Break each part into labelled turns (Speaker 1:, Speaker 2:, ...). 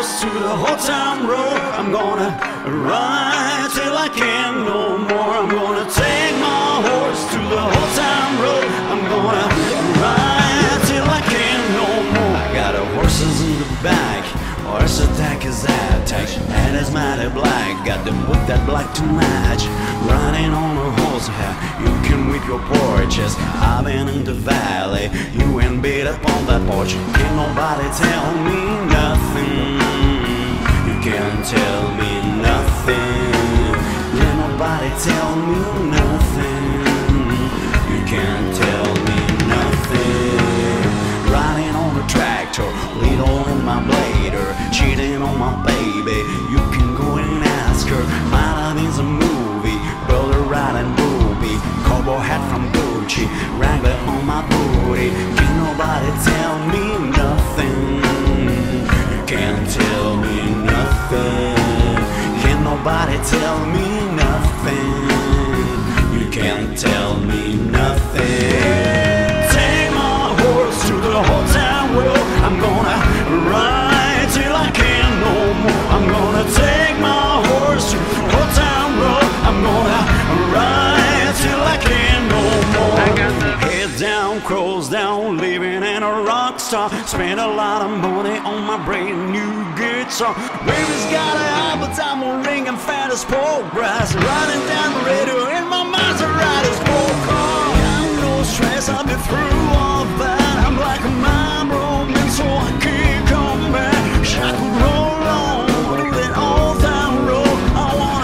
Speaker 1: horse to the Old Town Road. I'm gonna ride till I can't no more. I'm gonna take my horse to the Old Town Road. I'm gonna ride till I can't no more. I got a horses in the back, horse attack is attack, head is mighty black, got them with that black to match. Riding on a horse, you can whip your porches. I've been in the valley, you ain't beat up on that porch. Can't nobody tell me nothing. You can't tell me nothing. Can't nobody tell me nothing. You can't tell me nothing. Riding on a tractor, needle in my blader, cheating on my baby. You can go and ask her. My life is a movie, brother riding booby, cowboy hat from Gucci, Wrangler on my booty. Can't nobody tell me nothing. You can't tell me nothing. Can't nobody tell me nothing. You can't tell me nothing. Take my horse to the Old Town Road. I'm gonna ride till I can't no more. I'm gonna take my horse to the Old Town Road. I'm gonna ride till I can't no more. Head down, crows down, living in a rock star. Spend a lot of money on my brand new guitar. Baby's got a appetite, I'm ringing fat as pork brass. Riding down the radio in my Maserati's pork car. Got no stress, I've been through all that. I'm like a mom roaming, so I can't come back. I could roll on to that Old Town Road. I wanna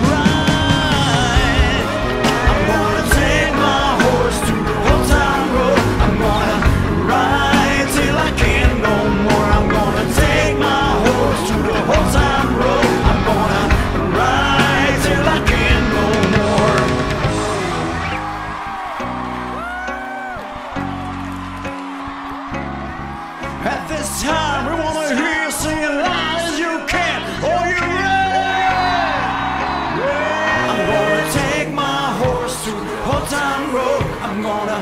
Speaker 1: ride. I'm gonna take my horse to the Old Town Road. I'm gonna ride till I can't no more. I'm gonna take my horse to the Old Town Road. I'm gonna ride till I can't no more. At this time, we wanna hear you sing as loud as you can. Are you ready? Yeah. I'm gonna take my horse to the Old Town Road. I'm gonna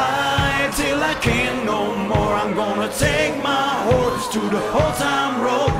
Speaker 1: ride till I can't no more. I'm gonna take my horse to the Old Town Road.